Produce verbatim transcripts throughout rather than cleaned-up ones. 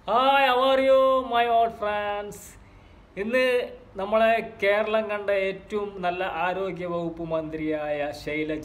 Hi, how are you, my old friends? ഇന്ന് നമ്മളെ കേരളം കണ്ട ഏറ്റവും നല്ല ആരോഗ്യ വകുപ്പ് മന്ത്രിയായ ശൈലജ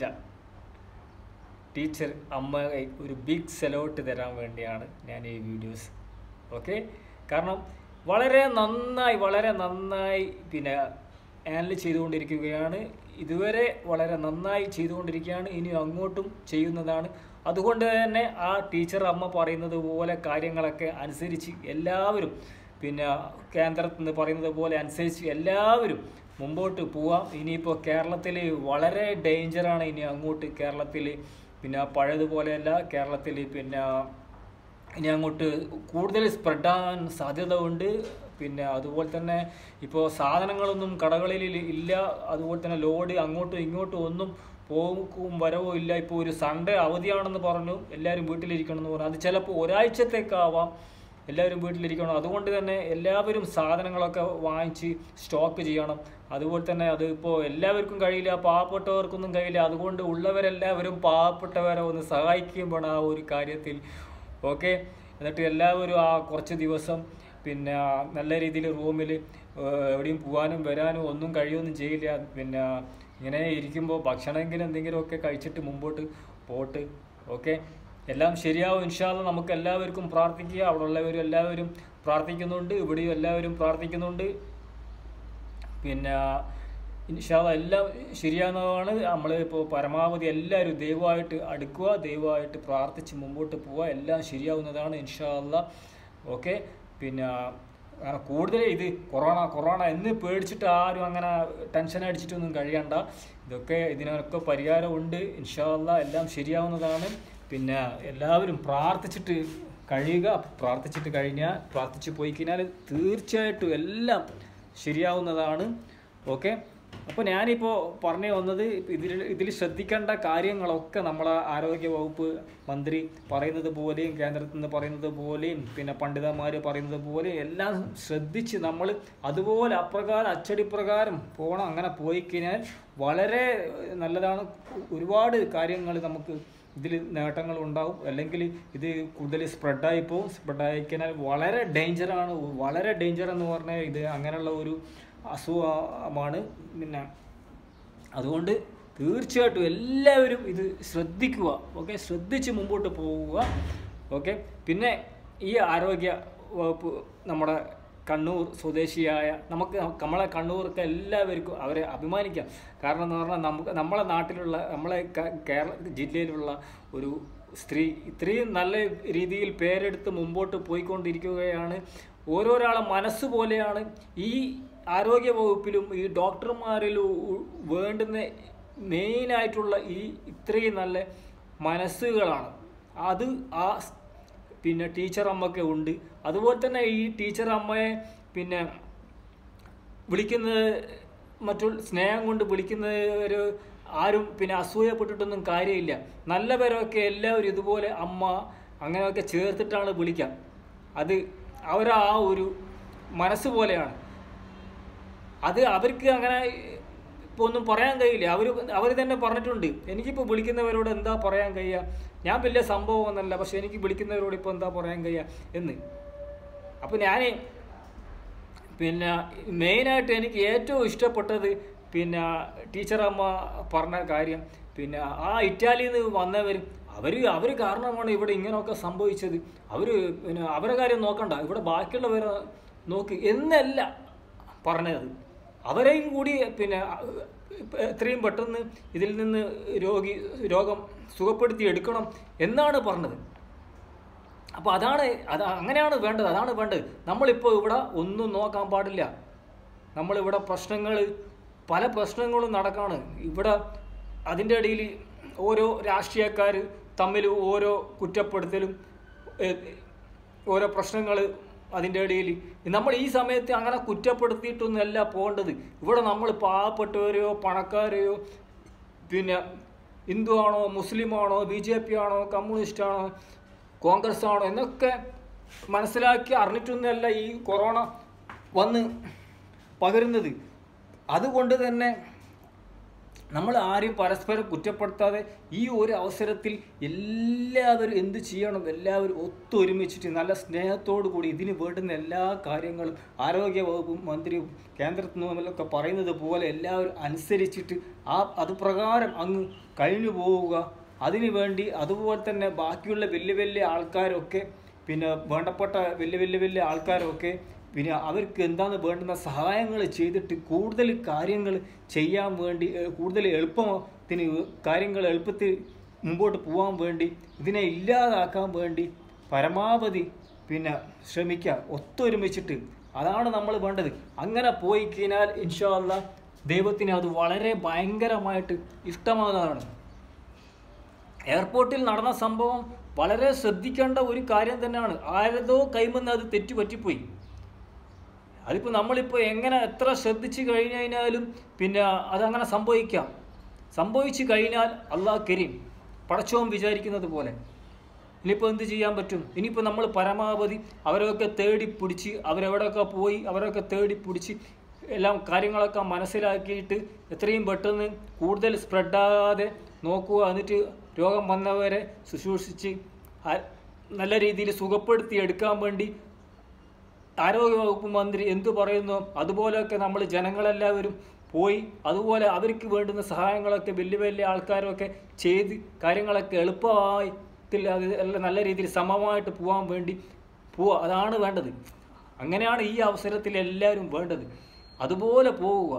ടീച്ചർ അമ്മയെ ഒരു ബിഗ് സെലോട്ട് തരാൻ വേണ്ടിയാണ് ഞാൻ ഈ വീഡിയോസ്. ഓക്കെ, കാരണം വളരെ നന്നായി വളരെ നന്നായി പിന്നെ ഹാൻഡിൽ ചെയ്തുകൊണ്ടിരിക്കുകയാണ്. ഇതുവരെ വളരെ നന്നായി ചെയ്തുകൊണ്ടിരിക്കുകയാണ്, ഇനി അങ്ങോട്ടും ചെയ്യുന്നതാണ്. അതുകൊണ്ട് തന്നെ ആ ടീച്ചർ അമ്മ പറയുന്നത് പോലെ കാര്യങ്ങളൊക്കെ അനുസരിച്ച് എല്ലാവരും പിന്നെ കേന്ദ്രത്തിൽ നിന്ന് പറയുന്നത് പോലെ അനുസരിച്ച് എല്ലാവരും മുമ്പോട്ട് പോവാം. ഇനിയിപ്പോൾ കേരളത്തിൽ വളരെ ഡേഞ്ചറാണ്. ഇനി അങ്ങോട്ട് കേരളത്തിൽ പിന്നെ പഴയതുപോലെയല്ല. കേരളത്തിൽ പിന്നെ ഇനി അങ്ങോട്ട് കൂടുതൽ സ്പ്രെഡാകാൻ സാധ്യത ഉണ്ട്. പിന്നെ അതുപോലെ തന്നെ ഇപ്പോൾ സാധനങ്ങളൊന്നും കടകളിൽ ഇല്ല. അതുപോലെ തന്നെ ലോഡ് അങ്ങോട്ടും ഇങ്ങോട്ടും ഒന്നും പോക്കും വരവോ ഇല്ല. ഇപ്പോൾ ഒരു സൺഡേ അവധിയാണെന്ന് പറഞ്ഞു, എല്ലാവരും വീട്ടിലിരിക്കണമെന്ന് പറഞ്ഞു. അത് ചിലപ്പോൾ ഒരാഴ്ചത്തേക്കാവാം എല്ലാവരും വീട്ടിലിരിക്കണം. അതുകൊണ്ട് തന്നെ എല്ലാവരും സാധനങ്ങളൊക്കെ വാങ്ങിച്ച് സ്റ്റോക്ക് ചെയ്യണം. അതുപോലെ തന്നെ അത് ഇപ്പോൾ എല്ലാവർക്കും കഴിയില്ല, പാവപ്പെട്ടവർക്കൊന്നും കഴിയില്ല. അതുകൊണ്ട് ഉള്ളവരെല്ലാവരും പാവപ്പെട്ടവരെ ഒന്ന് സഹായിക്കുകയും വേണം ആ ഒരു കാര്യത്തിൽ. ഓക്കെ, എന്നിട്ട് എല്ലാവരും ആ കുറച്ച് ദിവസം പിന്നെ നല്ല രീതിയിൽ റൂമിൽ എവിടെയും പോകാനും വരാനും ഒന്നും കഴിയുമൊന്നും ചെയ്യില്ല. പിന്നെ ഇങ്ങനെ ഇരിക്കുമ്പോൾ ഭക്ഷണമെങ്കിലും എന്തെങ്കിലുമൊക്കെ കഴിച്ചിട്ട് മുമ്പോട്ട് പോട്ട്. ഓക്കെ, എല്ലാം ശരിയാവും ഇൻഷാ അല്ലാഹ്. നമുക്ക് എല്ലാവർക്കും പ്രാർത്ഥിക്കുക. അവിടെ ഉള്ളവരും എല്ലാവരും പ്രാർത്ഥിക്കുന്നുണ്ട്, ഇവിടെയും എല്ലാവരും പ്രാർത്ഥിക്കുന്നുണ്ട്. പിന്നെ ഇൻഷാ അല്ലാഹ് എല്ലാം ശരിയാവുന്നതാണ്. നമ്മൾ ഇപ്പോൾ പരമാവധി എല്ലാവരും ദൈവമായിട്ട് അടുക്കുക, ദൈവമായിട്ട് പ്രാർത്ഥിച്ച് മുമ്പോട്ട് പോവുക. എല്ലാം ശരിയാവുന്നതാണ് ഇൻഷാ അല്ലാഹ്. ഓക്കെ, പിന്നെ കൂടുതൽ ഇത് കൊറോണ കൊറോണ എന്ന് പേടിച്ചിട്ട് ആരും അങ്ങനെ ടെൻഷൻ അടിച്ചിട്ടൊന്നും കഴിയണ്ട. ഇതൊക്കെ ഇതിനൊക്കെ പരിഹാരമുണ്ട് ഇൻഷാ അല്ലാഹ്. എല്ലാം ശരിയാവുന്നതാണ്. പിന്നെ എല്ലാവരും പ്രാർത്ഥിച്ചിട്ട് കഴിയുക. പ്രാർത്ഥിച്ചിട്ട് കഴിഞ്ഞാൽ പ്രാർത്ഥിച്ച് പോയി കഴിഞ്ഞാൽ തീർച്ചയായിട്ടും എല്ലാം ശരിയാവുന്നതാണ്. ഓക്കെ, അപ്പോൾ ഞാനിപ്പോൾ പറഞ്ഞു വന്നത് ഇതിൽ ഇതിൽ ശ്രദ്ധിക്കേണ്ട കാര്യങ്ങളൊക്കെ നമ്മളെ ആരോഗ്യ വകുപ്പ് മന്ത്രി പറയുന്നത് പോലെയും കേന്ദ്രത്തിൽ നിന്ന് പറയുന്നത് പോലെയും പിന്നെ പണ്ഡിതന്മാർ പറയുന്നത് പോലെയും എല്ലാം ശ്രദ്ധിച്ച് നമ്മൾ അതുപോലെ അപ്രകാരം അച്ചടിപ്രകാരം പോകണം. അങ്ങനെ പോയി കഴിഞ്ഞാൽ വളരെ നല്ലതാണ്. ഒരുപാട് കാര്യങ്ങൾ നമുക്ക് ഇതിൽ നേട്ടങ്ങൾ ഉണ്ടാവും. അല്ലെങ്കിൽ ഇത് കൂടുതൽ സ്പ്രെഡായി പോകും. സ്പ്രെഡായി കഴിഞ്ഞാൽ വളരെ ഡേഞ്ചറാണ്. വളരെ ഡേഞ്ചർ എന്ന് പറഞ്ഞാൽ ഇത് അങ്ങനെയുള്ള ഒരു അസുഖമാണ്. പിന്നെ അതുകൊണ്ട് തീർച്ചയായിട്ടും എല്ലാവരും ഇത് ശ്രദ്ധിക്കുക. ഓക്കെ, ശ്രദ്ധിച്ച് മുമ്പോട്ട് പോവുക. ഓക്കെ, പിന്നെ ഈ ആരോഗ്യ വകുപ്പ് നമ്മുടെ കണ്ണൂർ സ്വദേശിയായ നമുക്ക് നമ്മളെ കണ്ണൂർക്ക് എല്ലാവർക്കും അവരെ അഭിമാനിക്കാം. കാരണം എന്ന് പറഞ്ഞാൽ നമുക്ക് നമ്മളെ നാട്ടിലുള്ള നമ്മളെ കേരള ജില്ലയിലുള്ള ഒരു സ്ത്രീ ഇത്രയും നല്ല രീതിയിൽ പേരെടുത്ത് മുമ്പോട്ട് പോയിക്കൊണ്ടിരിക്കുകയാണ്. ഓരോരാളെ മനസ്സ് പോലെയാണ് ഈ ആരോഗ്യ വകുപ്പിലും ഈ ഡോക്ടർമാരിലും വേണ്ടുന്ന മെയിനായിട്ടുള്ള ഈ ഇത്രയും നല്ല മനസ്സുകളാണ്. അത് ആ പിന്നെ ടീച്ചർ അമ്മയ്ക്ക് ഉണ്ട്. അതുപോലെ തന്നെ ഈ ടീച്ചർ അമ്മയെ പിന്നെ വിളിക്കുന്നത് മറ്റുള്ള സ്നേഹം കൊണ്ട് വിളിക്കുന്നവർ ആരും പിന്നെ അസൂയപ്പെട്ടിട്ടൊന്നും കാര്യമില്ല. നല്ലവരൊക്കെ എല്ലാവരും ഇതുപോലെ അമ്മ അങ്ങനെയൊക്കെ ചേർത്തിട്ടാണ് വിളിക്കാം. അത് അവരാ ആ ഒരു മനസ്സ് പോലെയാണ്. അത് അവർക്ക് അങ്ങനെ ഇപ്പോൾ ഒന്നും പറയാൻ കഴിയില്ല. അവർ അവർ തന്നെ പറഞ്ഞിട്ടുണ്ട്, എനിക്കിപ്പോൾ വിളിക്കുന്നവരോട് എന്താ പറയാൻ കഴിയുക, ഞാൻ വലിയ സംഭവം ഒന്നല്ല, പക്ഷെ എനിക്ക് വിളിക്കുന്നവരോട് ഇപ്പോൾ എന്താ പറയാൻ കഴിയുക എന്ന്. അപ്പോൾ ഞാൻ പിന്നെ മെയിനായിട്ട് എനിക്ക് ഏറ്റവും ഇഷ്ടപ്പെട്ടത് പിന്നെ ടീച്ചർ അമ്മ പറഞ്ഞ കാര്യം, പിന്നെ ആ ഇറ്റാലിയിൽ നിന്ന് വന്നവർ അവർ അവർ കാരണമാണ് ഇവിടെ ഇങ്ങനെയൊക്കെ സംഭവിച്ചത്. അവർ പിന്നെ അവരുടെ കാര്യം നോക്കണ്ട, ഇവിടെ ബാക്കിയുള്ളവരെ നോക്ക് എന്നല്ല പറഞ്ഞത്. അവരെയും കൂടി പിന്നെ എത്രയും പെട്ടെന്ന് ഇതിൽ നിന്ന് രോഗി രോഗം സുഖപ്പെടുത്തി എടുക്കണം എന്നാണ് പറഞ്ഞത്. അപ്പോൾ അതാണ് അത് അങ്ങനെയാണ് വേണ്ടത്, അതാണ് വേണ്ടത്. നമ്മളിപ്പോൾ ഇവിടെ ഒന്നും നോക്കാൻ പാടില്ല. നമ്മളിവിടെ പ്രശ്നങ്ങൾ പല പ്രശ്നങ്ങളും നടക്കാണ് ഇവിടെ. അതിൻ്റെ ഇടയിൽ ഓരോ രാഷ്ട്രീയക്കാർ തമ്മിൽ ഓരോ കുറ്റപ്പെടുത്തലും ഓരോ പ്രശ്നങ്ങൾ അതിൻ്റെ ഇടയിൽ. നമ്മൾ ഈ സമയത്ത് അങ്ങനെ കുറ്റപ്പെടുത്തിയിട്ടൊന്നുമല്ല പോകേണ്ടത്. ഇവിടെ നമ്മൾ പാവപ്പെട്ടവരെയോ പണക്കാരെയോ പിന്നെ ഹിന്ദു ആണോ മുസ്ലിമാണോ ബി ജെ പി ആണോ കമ്മ്യൂണിസ്റ്റാണോ കോൺഗ്രസ് ആണോ എന്നൊക്കെ മനസ്സിലാക്കി അറിഞ്ഞിട്ടൊന്നുമല്ല ഈ കൊറോണ വന്ന് പകരുന്നത്. അതുകൊണ്ട് തന്നെ നമ്മൾ ആരെയും പരസ്പരം കുറ്റപ്പെടുത്താതെ ഈ ഒരു അവസരത്തിൽ എല്ലാവരും എന്ത് ചെയ്യണം, എല്ലാവരും ഒത്തൊരുമിച്ചിട്ട് നല്ല സ്നേഹത്തോടു കൂടി ഇതിന് വേണ്ടുന്ന എല്ലാ കാര്യങ്ങളും ആരോഗ്യ വകുപ്പും മന്ത്രിയും കേന്ദ്രത്തിൽ നിന്നുമൊക്കെ പറയുന്നത് പോലെ എല്ലാവരും അനുസരിച്ചിട്ട് ആ അതുപ്രകാരം അങ്ങ് കഴിഞ്ഞു പോവുക. അതിനു വേണ്ടി അതുപോലെ തന്നെ ബാക്കിയുള്ള വലിയ വലിയ ആൾക്കാരൊക്കെ പിന്നെ വേണ്ടപ്പെട്ട വലിയ വലിയ വലിയ ആൾക്കാരൊക്കെ പിന്നെ അവർക്ക് എന്താണ് വേണ്ടുന്ന സഹായങ്ങൾ ചെയ്തിട്ട് കൂടുതൽ കാര്യങ്ങൾ ചെയ്യാൻ വേണ്ടി, കൂടുതൽ എളുപ്പത്തിന് കാര്യങ്ങൾ എളുപ്പത്തിൽ മുമ്പോട്ട് പോകാൻ വേണ്ടി, ഇതിനെ ഇല്ലാതാക്കാൻ വേണ്ടി പരമാവധി പിന്നെ ശ്രമിക്കുക ഒത്തൊരുമിച്ചിട്ട്. അതാണ് നമ്മൾ വേണ്ടത്. അങ്ങനെ പോയി കഴിഞ്ഞാൽ ഇൻഷാ അല്ലാഹ് ദൈവത്തിന് അത് വളരെ ഭയങ്കരമായിട്ട് ഇഷ്ടമാകുന്നതാണ്. എയർപോർട്ടിൽ നടന്ന സംഭവം വളരെ ശ്രദ്ധിക്കേണ്ട ഒരു കാര്യം തന്നെയാണ്. ആരതോ കൈമെന്ന് അത് തെറ്റുപറ്റിപ്പോയി. അതിപ്പോൾ നമ്മളിപ്പോൾ എങ്ങനെ എത്ര ശ്രദ്ധിച്ചു കഴിഞ്ഞു കഴിഞ്ഞാലും പിന്നെ അതങ്ങനെ സംഭവിക്കാം. സംഭവിച്ചു കഴിഞ്ഞാൽ അള്ളാഹ് കരീം പടച്ചോൻ വിചാരിക്കുന്നത് പോലെ ഇനിയിപ്പോൾ എന്ത് ചെയ്യാൻ പറ്റും? ഇനിയിപ്പോൾ നമ്മൾ പരമാവധി അവരൊക്കെ തേടി പിടിച്ച് അവരെവിടെയൊക്കെ പോയി അവരൊക്കെ തേടി പിടിച്ച് എല്ലാം കാര്യങ്ങളൊക്കെ മനസ്സിലാക്കിയിട്ട് എത്രയും പെട്ടെന്ന് കൂടുതൽ സ്പ്രെഡാകാതെ നോക്കുക. എന്നിട്ട് രോഗം വന്നവരെ ശുശ്രൂഷിച്ച് നല്ല രീതിയിൽ സുഖപ്പെടുത്തി എടുക്കാൻ വേണ്ടി ആരോഗ്യവകുപ്പ് മന്ത്രി എന്തു പറയുന്നു അതുപോലെയൊക്കെ നമ്മൾ ജനങ്ങളെല്ലാവരും പോയി അതുപോലെ അവർക്ക് വേണ്ടുന്ന സഹായങ്ങളൊക്കെ വലിയ വലിയ ആൾക്കാരൊക്കെ ചെയ്ത് കാര്യങ്ങളൊക്കെ എളുപ്പമായി അത് നല്ല രീതിയിൽ സമമായിട്ട് പോകാൻ വേണ്ടി പോവുക. അതാണ് വേണ്ടത്. അങ്ങനെയാണ് ഈ അവസരത്തിൽ എല്ലാവരും വേണ്ടത്. അതുപോലെ പോവുക.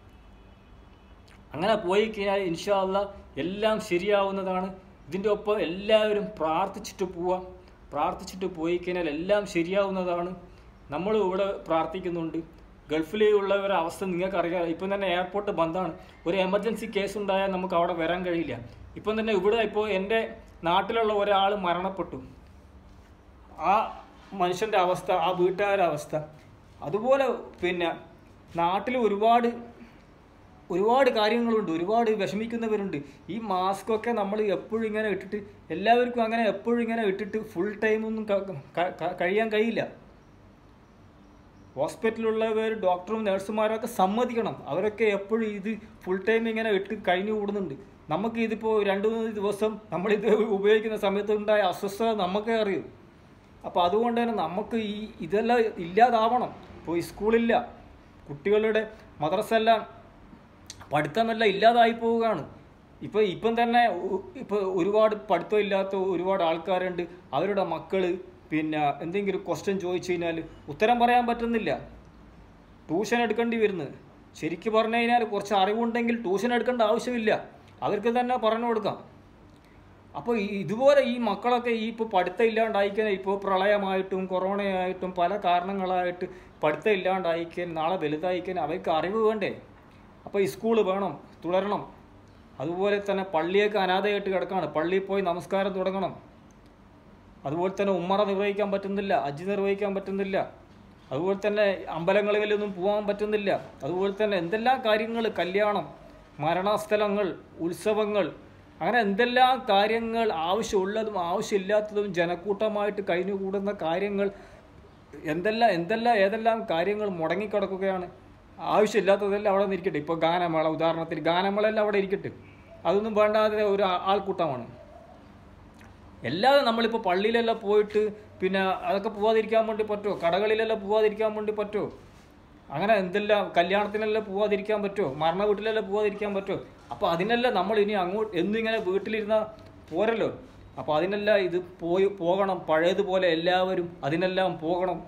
അങ്ങനെ പോയി കഴിഞ്ഞാൽ ഇൻഷാ അല്ലാഹ് എല്ലാം ശരിയാവുന്നതാണ്. ഇതിൻ്റെ ഒപ്പം എല്ലാവരും പ്രാർത്ഥിച്ചിട്ട് പോവുക. പ്രാർത്ഥിച്ചിട്ട് പോയി കഴിഞ്ഞാൽ എല്ലാം ശരിയാവുന്നതാണ്. നമ്മൾ ഇവിടെ പ്രാർത്ഥിക്കുന്നുണ്ട്. ഗൾഫിലുള്ളവരുടെ അവസ്ഥ നിങ്ങൾക്കറിയാം. ഇപ്പം തന്നെ എയർപോർട്ട് ബന്ദാണ്. ഒരു എമർജൻസി കേസ് ഉണ്ടായാൽ നമുക്ക് അവിടെ വരാൻ കഴിയില്ല. ഇപ്പം തന്നെ ഇവിടെ ഇപ്പോൾ എൻ്റെ നാട്ടിലുള്ള ഒരാൾ മരണപ്പെട്ടു. ആ മനുഷ്യൻ്റെ അവസ്ഥ, ആ വീട്ടുകാരുടെ അവസ്ഥ, അതുപോലെ പിന്നെ നാട്ടിൽ ഒരുപാട് ഒരുപാട് കാര്യങ്ങളുണ്ട്. ഒരുപാട് വിഷമിക്കുന്നവരുണ്ട്. ഈ മാസ്കൊക്കെ നമ്മൾ എപ്പോഴും ഇങ്ങനെ ഇട്ടിട്ട് എല്ലാവർക്കും അങ്ങനെ എപ്പോഴും ഇങ്ങനെ ഇട്ടിട്ട് ഫുൾ ടൈമൊന്നും കഴിയാൻ കഴിയില്ല. ഹോസ്പിറ്റലിലുള്ളവർ ഡോക്ടറും നഴ്സുമാരൊക്കെ സമ്മതിക്കണം. അവരൊക്കെ എപ്പോഴും ഇത് ഫുൾ ടൈം ഇങ്ങനെ ഇട്ട് കഴിഞ്ഞു കൂടുന്നുണ്ട്. നമുക്ക് ഇതിപ്പോൾ രണ്ട് മൂന്ന് ദിവസം നമ്മളിത് ഉപയോഗിക്കുന്ന സമയത്ത് ഉണ്ടായ അസ്വസ്ഥത നമുക്കേ അറിയൂ. അപ്പോൾ അതുകൊണ്ട് തന്നെ നമുക്ക് ഈ ഇതെല്ലാം ഇല്ലാതാവണം. ഇപ്പോൾ ഈ സ്കൂളില്ല, കുട്ടികളുടെ മദ്രസ എല്ലാം പഠിത്തമെല്ലാം ഇല്ലാതായി പോവുകയാണ്. ഇപ്പോൾ ഇപ്പം തന്നെ ഇപ്പോൾ ഒരുപാട് പഠിത്തം ഇല്ലാത്ത ഒരുപാട് ആൾക്കാരുണ്ട്. അവരുടെ മക്കൾ പിന്നെ എന്തെങ്കിലും ക്വസ്റ്റ്യൻ ചോദിച്ചു കഴിഞ്ഞാൽ ഉത്തരം പറയാൻ പറ്റുന്നില്ല. ട്യൂഷൻ എടുക്കേണ്ടി വരുന്നത്. ശരിക്കും പറഞ്ഞു കഴിഞ്ഞാൽ കുറച്ച് അറിവുണ്ടെങ്കിൽ ട്യൂഷൻ എടുക്കേണ്ട ആവശ്യമില്ല. അവർക്ക് തന്നെ പറഞ്ഞു കൊടുക്കാം. അപ്പോൾ ഇതുപോലെ ഈ മക്കളൊക്കെ ഈ ഇപ്പോൾ പഠിത്തം ഇല്ലാണ്ടായിക്കാൻ ഇപ്പോൾ പ്രളയമായിട്ടും കൊറോണയായിട്ടും പല കാരണങ്ങളായിട്ട് പഠിത്തം ഇല്ലാണ്ടായിക്കാൻ നാളെ വലുതായിക്കാൻ അവർക്ക് അറിവ് വേണ്ടേ? അപ്പോൾ ഈ സ്കൂൾ വേണം, തുടരണം. അതുപോലെ തന്നെ പള്ളിയൊക്കെ അനാഥയായിട്ട് കിടക്കുകയാണ്. പള്ളിയിൽ പോയി നമസ്കാരം തുടങ്ങണം. അതുപോലെ തന്നെ ഉമ്മറ നിർവഹിക്കാൻ പറ്റുന്നില്ല, ഹജ്ജ് നിർവഹിക്കാൻ പറ്റുന്നില്ല. അതുപോലെ തന്നെ അമ്പലങ്ങളിലൊന്നും പോകാൻ പറ്റുന്നില്ല. അതുപോലെ തന്നെ എന്തെല്ലാം കാര്യങ്ങൾ, കല്യാണം, മരണസ്ഥലങ്ങൾ, ഉത്സവങ്ങൾ, അങ്ങനെ എന്തെല്ലാം കാര്യങ്ങൾ ആവശ്യമുള്ളതും ആവശ്യമില്ലാത്തതും ജനക്കൂട്ടമായിട്ട് കഴിഞ്ഞുകൂടുന്ന കാര്യങ്ങൾ എന്തെല്ലാം എന്തെല്ലാം ഏതെല്ലാം കാര്യങ്ങൾ മുടങ്ങിക്കിടക്കുകയാണ്. ആവശ്യമില്ലാത്തതെല്ലാം അവിടെ നിന്നിരിക്കട്ടെ. ഇപ്പോൾ ഗാനമേള, ഉദാഹരണത്തിന് ഗാനമേളയെല്ലാം അവിടെ ഇരിക്കട്ടെ. അതൊന്നും വേണ്ടാതെ ഒരു ആൾക്കൂട്ടമാണ്. എല്ലാവരും നമ്മളിപ്പോൾ പള്ളിയിലെല്ലാം പോയിട്ട് പിന്നെ അതൊക്കെ പോവാതിരിക്കാൻ വേണ്ടി പറ്റുമോ? കടകളിലെല്ലാം പോവാതിരിക്കാൻ വേണ്ടി പറ്റുമോ? അങ്ങനെ എന്തെല്ലാം കല്യാണത്തിനെല്ലാം പോവാതിരിക്കാൻ പറ്റുമോ? മരണ വീട്ടിലെല്ലാം പോവാതിരിക്കാൻ പറ്റുമോ? അപ്പോൾ അതിനെല്ലാം നമ്മൾ ഇനി അങ്ങോട്ട് എന്നിങ്ങനെ വീട്ടിലിരുന്നാൽ പോരല്ലോ. അപ്പോൾ അതിനെല്ലാം ഇത് പോയി പോകണം. പഴയതുപോലെ എല്ലാവരും അതിനെല്ലാം പോകണം.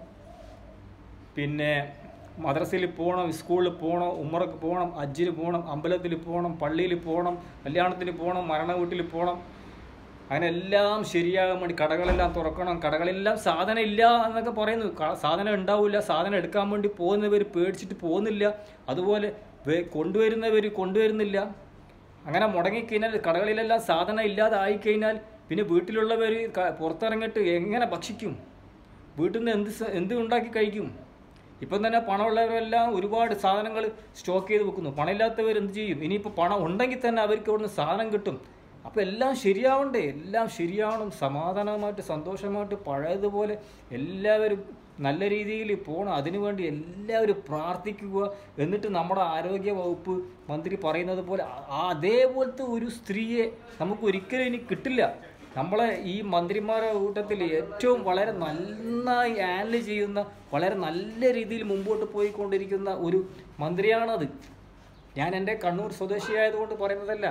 പിന്നെ മദ്രസയിൽ പോകണം, സ്കൂളിൽ പോകണം, ഉമ്മറക്ക് പോകണം, ഹജ്ജിന് പോകണം, അമ്പലത്തിൽ പോകണം, പള്ളിയിൽ പോകണം, കല്യാണത്തിന് പോകണം, മരണ വീട്ടിൽ പോകണം. അങ്ങനെ എല്ലാം ശരിയാകാൻ വേണ്ടി കടകളെല്ലാം തുറക്കണം. കടകളെല്ലാം സാധനം ഇല്ല എന്നൊക്കെ പറയുന്നു. സാധനം ഉണ്ടാവില്ല. സാധനം എടുക്കാൻ വേണ്ടി പോകുന്നവർ പേടിച്ചിട്ട് പോകുന്നില്ല. അതുപോലെ കൊണ്ടുവരുന്നവർ കൊണ്ടുവരുന്നില്ല. അങ്ങനെ മുടങ്ങിക്കഴിഞ്ഞാൽ കടകളിലെല്ലാം സാധനം ഇല്ലാതെ ആയിക്കഴിഞ്ഞാൽ പിന്നെ വീട്ടിലുള്ളവർ പുറത്തിറങ്ങിയിട്ട് എങ്ങനെ ഭക്ഷിക്കും? വീട്ടിൽ നിന്ന് എന്ത് എന്ത് ഉണ്ടാക്കി കഴിക്കും? ഇപ്പം തന്നെ പണമുള്ളവരെല്ലാം ഒരുപാട് സാധനങ്ങൾ സ്റ്റോക്ക് ചെയ്ത് വെക്കുന്നു. പണമില്ലാത്തവർ എന്ത് ചെയ്യും? ഇനിയിപ്പോൾ പണം ഉണ്ടെങ്കിൽ തന്നെ അവർക്ക് അവിടുന്ന് സാധനം കിട്ടും. അപ്പോൾ എല്ലാം ശരിയാവണ്ടേ, എല്ലാം ശരിയാവണം, സമാധാനമായിട്ട് സന്തോഷമായിട്ട് പഴയതുപോലെ എല്ലാവരും നല്ല രീതിയിൽ പോകണം. അതിനുവേണ്ടി എല്ലാവരും പ്രാർത്ഥിക്കുക. എന്നിട്ട് നമ്മുടെ ആരോഗ്യ വകുപ്പ് മന്ത്രി പറയുന്നത് പോലെ അതേപോലത്തെ ഒരു സ്ത്രീയെ നമുക്ക് ഒരിക്കലും ഇനി കിട്ടില്ല. നമ്മളെ ഈ മന്ത്രിമാരുടെ കൂട്ടത്തിൽ ഏറ്റവും വളരെ നന്നായി ഹാൻഡിൽ ചെയ്യുന്ന, വളരെ നല്ല രീതിയിൽ മുമ്പോട്ട് പോയിക്കൊണ്ടിരിക്കുന്ന ഒരു മന്ത്രിയാണത്. ഞാൻ എൻ്റെ കണ്ണൂർ സ്വദേശിയായതുകൊണ്ട് പറയുന്നതല്ല,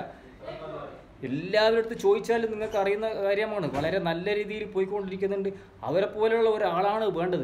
എല്ലാവരുടെ അടുത്ത് ചോദിച്ചാലും നിങ്ങൾക്ക് അറിയുന്ന കാര്യമാണ്. വളരെ നല്ല രീതിയിൽ പോയിക്കൊണ്ടിരിക്കുന്നുണ്ട്. അവരെ പോലെയുള്ള ഒരാളാണ് വേണ്ടത്.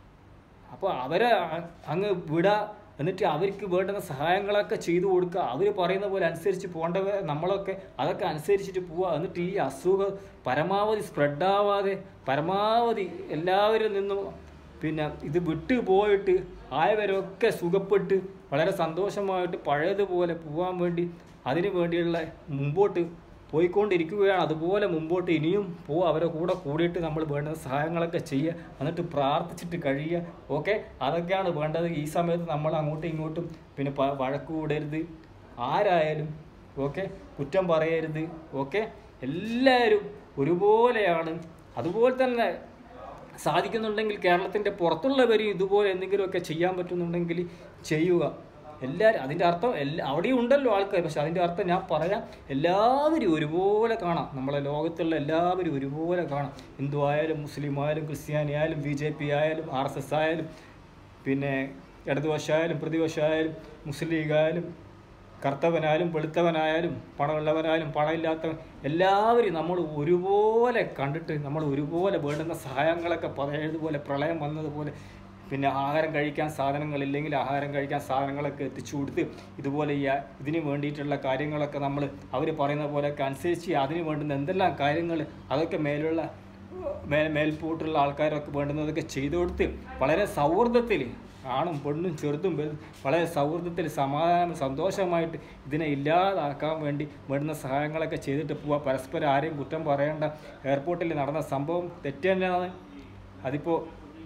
അപ്പോൾ അവരെ അങ്ങ് വിടുക, എന്നിട്ട് അവർക്ക് വേണ്ടുന്ന സഹായങ്ങളൊക്കെ ചെയ്തു കൊടുക്കുക. അവർ പറയുന്ന പോലെ അനുസരിച്ച് പോകേണ്ടവ നമ്മളൊക്കെ അതൊക്കെ അനുസരിച്ചിട്ട് പോവുക. എന്നിട്ട് ഈ അസുഖം പരമാവധി സ്പ്രെഡാവാതെ പരമാവധി എല്ലാവരിൽ നിന്നും പിന്നെ ഇത് വിട്ടു പോയിട്ട് ആയവരൊക്കെ സുഖപ്പെട്ട് വളരെ സന്തോഷമായിട്ട് പഴയതുപോലെ പോകാൻ വേണ്ടി അതിനു വേണ്ടിയുള്ള മുമ്പോട്ട് പോയിക്കൊണ്ടിരിക്കുകയാണ്. അതുപോലെ മുമ്പോട്ട് ഇനിയും പോവുക. അവരെ കൂടെ കൂടിയിട്ട് നമ്മൾ വേണ്ട സഹായങ്ങളൊക്കെ ചെയ്യുക, എന്നിട്ട് പ്രാർത്ഥിച്ചിട്ട് കഴിയുക. ഓക്കെ, അതൊക്കെയാണ് വേണ്ടത്. ഈ സമയത്ത് നമ്മൾ അങ്ങോട്ടും ഇങ്ങോട്ടും പിന്നെ വഴക്ക് കൂടരുത്, ആരായാലും ഓക്കെ, കുറ്റം പറയരുത്. ഓക്കെ, എല്ലാവരും ഒരുപോലെയാണ്. അതുപോലെ തന്നെ സാധിക്കുന്നുണ്ടെങ്കിൽ കേരളത്തിൻ്റെ പുറത്തുള്ളവരും ഇതുപോലെ എന്തെങ്കിലുമൊക്കെ ചെയ്യാൻ പറ്റുന്നുണ്ടെങ്കിൽ ചെയ്യുക. എല്ലാവരും അതിൻ്റെ അർത്ഥം എല്ലാ അവിടെയും ഉണ്ടല്ലോ ആൾക്കാർ, പക്ഷെ അതിൻ്റെ അർത്ഥം ഞാൻ പറയാം, എല്ലാവരും ഒരുപോലെ കാണാം. നമ്മളെ ലോകത്തുള്ള എല്ലാവരും ഒരുപോലെ കാണാം. ഹിന്ദു ആയാലും മുസ്ലിം ആയാലും ക്രിസ്ത്യാനി ആയാലും ബി ജെ പി ആയാലും ആർ എസ് എസ് ആയാലും പിന്നെ ഇടതുപക്ഷമായാലും പ്രതിപക്ഷമായാലും മുസ്ലിം ലീഗായാലും കറുത്തവനായാലും വെളുത്തവനായാലും പണമുള്ളവനായാലും പണമില്ലാത്തവൻ എല്ലാവരും നമ്മൾ ഒരുപോലെ കണ്ടിട്ട് നമ്മൾ ഒരുപോലെ വേണ്ടുന്ന സഹായങ്ങളൊക്കെ പഴയതുപോലെ പ്രളയം വന്നതുപോലെ പിന്നെ ആഹാരം കഴിക്കാൻ സാധനങ്ങളില്ലെങ്കിൽ ആഹാരം കഴിക്കാൻ സാധനങ്ങളൊക്കെ എത്തിച്ചു കൊടുത്ത് ഇതുപോലെ ഈ ഇതിന് വേണ്ടിയിട്ടുള്ള കാര്യങ്ങളൊക്കെ നമ്മൾ അവർ പറയുന്ന പോലെയൊക്കെ അനുസരിച്ച് അതിന് വേണ്ടുന്ന എന്തെല്ലാം കാര്യങ്ങൾ അതൊക്കെ മേലുള്ള മേ മേൽപോട്ടുള്ള ആൾക്കാരൊക്കെ വേണ്ടുന്നതൊക്കെ ചെയ്തു കൊടുത്ത് വളരെ സൗഹൃദത്തിൽ ആണും പെണ്ണും ചെറുതും വളരെ സൗഹൃദത്തിൽ സമാധാനം സന്തോഷമായിട്ട് ഇതിനെ ഇല്ലാതാക്കാൻ വേണ്ടി വേണ്ടുന്ന സഹായങ്ങളൊക്കെ ചെയ്തിട്ട് പോവുക. പരസ്പരം ആരെയും കുറ്റം പറയേണ്ട. എയർപോർട്ടിൽ നടന്ന സംഭവം തെറ്റ് തന്നെയാണ്. അതിപ്പോൾ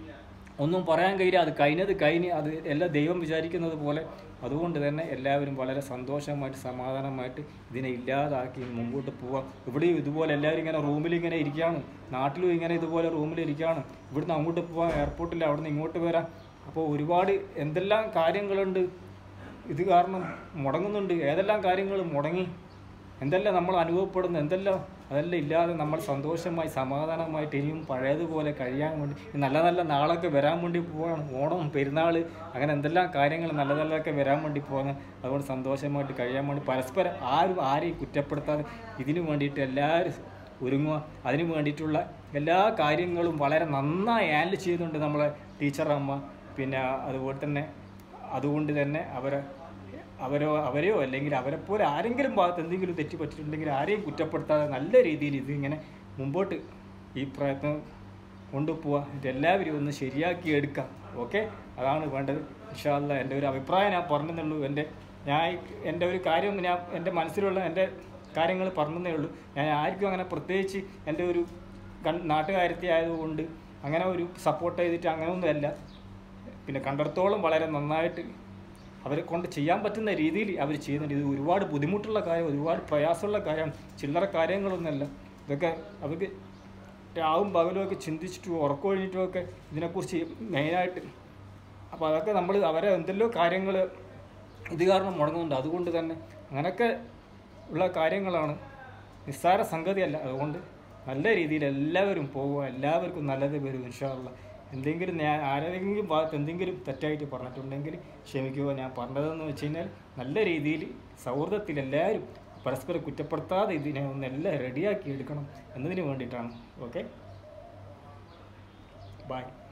ഒന്നും പറയാൻ കഴിയില്ല. അത് കഴിഞ്ഞത് കഴിഞ്ഞ് അത് എല്ലാം ദൈവം വിചാരിക്കുന്നത് പോലെ. അതുകൊണ്ട് തന്നെ എല്ലാവരും വളരെ സന്തോഷമായിട്ട് സമാധാനമായിട്ട് ഇതിനെ ഇല്ലാതാക്കി മുമ്പോട്ട് പോവാം. ഇവിടെയും ഇതുപോലെ എല്ലാവരും ഇങ്ങനെ റൂമിൽ ഇങ്ങനെ ഇരിക്കുകയാണ്, നാട്ടിലും ഇങ്ങനെ ഇതുപോലെ റൂമിൽ ഇരിക്കുകയാണ്. ഇവിടുന്ന് അങ്ങോട്ട് പോവാം, എയർപോർട്ടിൽ അവിടെ നിന്ന് ഇങ്ങോട്ട് വരാം. അപ്പോൾ ഒരുപാട് എന്തെല്ലാം കാര്യങ്ങളുണ്ട് ഇത് കാരണം മുടങ്ങുന്നുണ്ട്. ഏതെല്ലാം കാര്യങ്ങൾ മുടങ്ങി, എന്തെല്ലാം നമ്മൾ അനുഭവപ്പെടുന്നു, എന്തെല്ലാം അതെല്ലാം ഇല്ലാതെ നമ്മൾ സന്തോഷമായി സമാധാനമായിട്ട് ഇനിയും പഴയതുപോലെ കഴിയാൻ വേണ്ടി നല്ല നല്ല നാളൊക്കെ വരാൻ വേണ്ടി പോവാണ്. ഓണം, പെരുന്നാൾ, അങ്ങനെ എന്തെല്ലാം കാര്യങ്ങൾ നല്ല നല്ലതൊക്കെ വരാൻ വേണ്ടി പോകുന്നത്. അതുകൊണ്ട് സന്തോഷമായിട്ട് കഴിയാൻ വേണ്ടി പരസ്പരം ആരും ആരെയും കുറ്റപ്പെടുത്താതെ ഇതിനു വേണ്ടിയിട്ട് എല്ലാവരും ഒരുങ്ങുക. അതിനു വേണ്ടിയിട്ടുള്ള എല്ലാ കാര്യങ്ങളും വളരെ നന്നായി ഹാൻഡിൽ ചെയ്യുന്നുണ്ട് നമ്മളെ ടീച്ചറമ്മ. പിന്നെ അതുപോലെ തന്നെ അതുകൊണ്ട് തന്നെ അവരെ അവരോ അവരെയോ അല്ലെങ്കിൽ അവരെപ്പോലെ ആരെങ്കിലും ഭാഗത്ത് എന്തെങ്കിലും തെറ്റ് പറ്റിയിട്ടുണ്ടെങ്കിൽ ആരെയും കുറ്റപ്പെടുത്താതെ നല്ല രീതിയിൽ ഇതിങ്ങനെ മുമ്പോട്ട് ഈ പ്രയത്നം കൊണ്ടുപോവുക. ഇതെല്ലാവരും ഒന്ന് ശരിയാക്കി എടുക്കാം. ഓക്കെ, അതാണ് വേണ്ടത്. ഇൻഷാ അല്ലാഹ് എൻ്റെ ഒരു അഭിപ്രായം ഞാൻ പറഞ്ഞതേ എൻ്റെ ഞാൻ എൻ്റെ ഒരു കാര്യം ഞാൻ എൻ്റെ മനസ്സിലുള്ള എൻ്റെ കാര്യങ്ങൾ പറഞ്ഞതേ ഉള്ളൂ. ഞാൻ ആർക്കും അങ്ങനെ പ്രത്യേകിച്ച് എൻ്റെ ഒരു നാട്ടുകാരത്തി ആയതുകൊണ്ട് അങ്ങനെ ഒരു സപ്പോർട്ട് ചെയ്തിട്ട് അങ്ങനെയൊന്നുമല്ല. പിന്നെ കണ്ടിടത്തോളം വളരെ നന്നായിട്ട് അവരെ കൊണ്ട് ചെയ്യാൻ പറ്റുന്ന രീതിയിൽ അവർ ചെയ്യുന്നുണ്ട്. ഇത് ഒരുപാട് ബുദ്ധിമുട്ടുള്ള കാര്യം, ഒരുപാട് പ്രയാസമുള്ള കാര്യമാണ്, ചില്ലറ കാര്യങ്ങളൊന്നുമല്ല. ഇതൊക്കെ അവർക്ക് രാവും പകലും ഒക്കെ ചിന്തിച്ചിട്ടും ഉറക്കൊഴിഞ്ഞിട്ടും ഒക്കെ ഇതിനെക്കുറിച്ച് മെയിനായിട്ട്. അപ്പോൾ അതൊക്കെ നമ്മൾ അവരെ എന്തെല്ലോ കാര്യങ്ങൾ ഇത് കാരണം മുടങ്ങുന്നുണ്ട്. അതുകൊണ്ട് തന്നെ അങ്ങനെയൊക്കെ ഉള്ള കാര്യങ്ങളാണ്, നിസ്സാര സംഗതിയല്ല. അതുകൊണ്ട് നല്ല രീതിയിൽ എല്ലാവരും പോവുക, എല്ലാവർക്കും നല്ലത് വരും ഇൻഷാ അല്ലാഹ്. എന്തെങ്കിലും ഞാൻ ആരെങ്കിലും ഭാഗത്ത് എന്തെങ്കിലും തെറ്റായിട്ട് പറഞ്ഞിട്ടുണ്ടെങ്കിൽ ക്ഷമിക്കുക. ഞാൻ പറഞ്ഞതെന്ന് വെച്ച് കഴിഞ്ഞാൽ നല്ല രീതിയിൽ സൗഹൃദത്തിൽ എല്ലാവരും പരസ്പരം കുറ്റപ്പെടുത്താതെ ഇതിനെ ഒന്നെല്ലാം റെഡിയാക്കി എടുക്കണം എന്നതിന് വേണ്ടിയിട്ടാണ്. Okay, by.